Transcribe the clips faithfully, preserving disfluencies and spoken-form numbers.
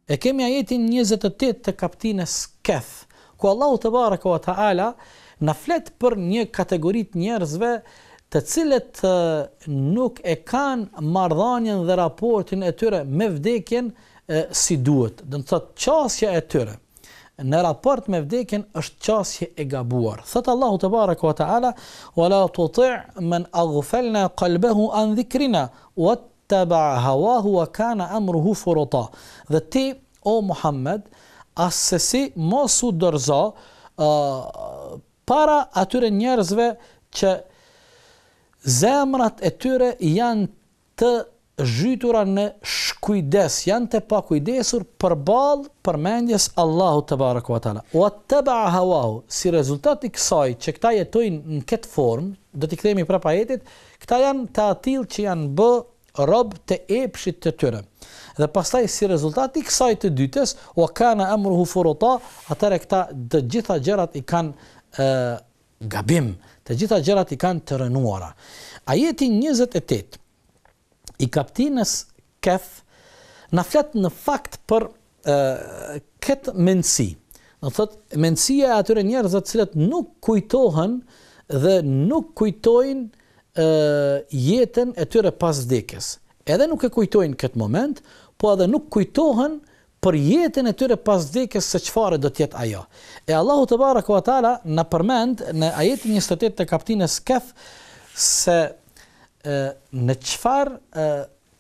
E kemi ajetin njëzet e tetë të kaptinës Kehf, ku Allahu te baraka wa taala na flet për një kategori të njerëzve të cilët nuk e kanë marrëdhënien dhe raportin e tyre me vdekjen e, si duhet. Do të thotë qasja e tyre në raport me vdekjen është qasje e gabuar. Thot Allahu te baraka wa taala: "Wala tuti' man aghfalna qalbahu an dhikrina wattaba'a hawahu wa kana amruhu furuta." Dhe ti, o Muhammed, asesi mos u dorëzo uh, para atyre njerëzve që zemrat e tyre janë të zhytura në shkujdes, janë të pakujdesur përballë përmendjes Allahu te baraka wa taala. Wattaba'a hawahu, si rezultat i kësaj që këta jetojnë në këtë formë, do t'i kthehemi prapa ajetit, këta janë të atill që janë bë rob të epshit të tyre. Dhe pastaj si rezultat i kësaj të dytës, wa kana amruhu furuta, atëre këta të gjitha gjërat i kanë e, gabim, të gjitha gjërat i kanë të rënuara. Ajeti njëzet e tetë i kaptinës Kehf na flet në fakt për e, këtë mendësi. Do thotë mendësia e atyre njerëzve të cilët nuk kujtohen dhe nuk kujtojnë e, jetën e tyre pas vdekjes. Edhe nuk e kujtojnë këtë moment, po edhe nuk kujtohen për jetën e tyre pas vdekjes se çfarë do të jetë ajo. E Allahu te baraka wa taala na përmend në ajetin njëzet e tetë të kaptinës Kehf se e, në çfarë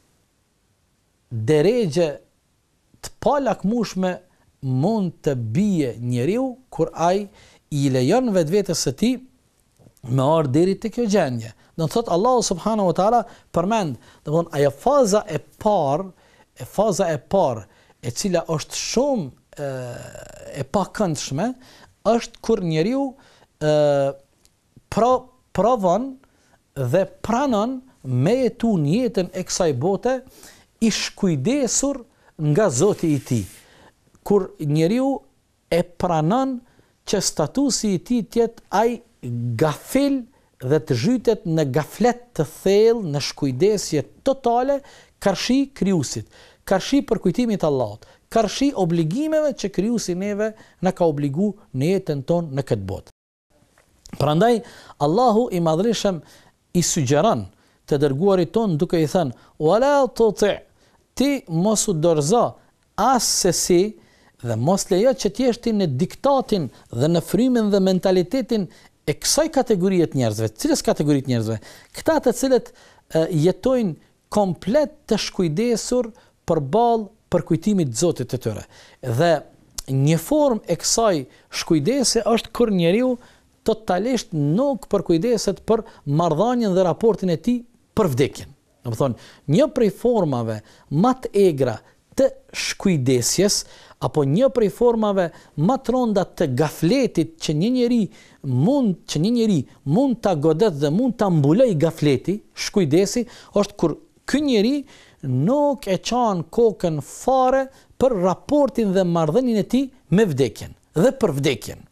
deregje të palakmueshme mund të bie njeriu kur ai i lejon vetvetes së tij me ardhur deri te kjo gjendje. Do të thotë Allahu subhanahu wa taala përmend, do të thonë ajo faza e parë, e faza e parë e cila është shumë e, e pakëndshme, është kur njeriu e, pro, provon dhe pranon me jetu jetën e kësaj bote i shkujdesur nga Zoti i tij. Kur njeriu e pranon që statusi i tij të jetë ai gafil dhe të zhytet në gaflet të thellë, në shkujdesje totale, karshi krijuesit, karshi për kujtimit Allahut, karshi obligimeve që krijuesi neve na ka obligu në jetën tonë në këtë botë. Prandaj Allahu i madhreshëm i sugjeron të dërguarit ton duke i thënë: "Wala tuti'", ti mos u dorëzo as se si dhe mos lejo që të jesh ti në diktatin dhe në frymin dhe mentalitetin e kësaj kategorie të njerëzve. Cilës kategori të njerëzve? Këta të cilët e, jetojnë komplet të shkujdesur përballë përkujtimit të Zotit të tyre. Dhe një formë e kësaj shkujdese është kur njeriu totalisht nuk përkujdeset për marrëdhënien dhe raportin e tij për vdekjen. Do të thonë, një prej formave më të egra të shkujdesjes apo një prej formave më të rënda të gafletit që një njeri mund që një njeri mund ta godet dhe mund ta mbuloj gafleti, shkujdesi, është kur ky njeri nuk e çon kokën fare për raportin dhe marrëdhënien e tij me vdekjen dhe për vdekjen.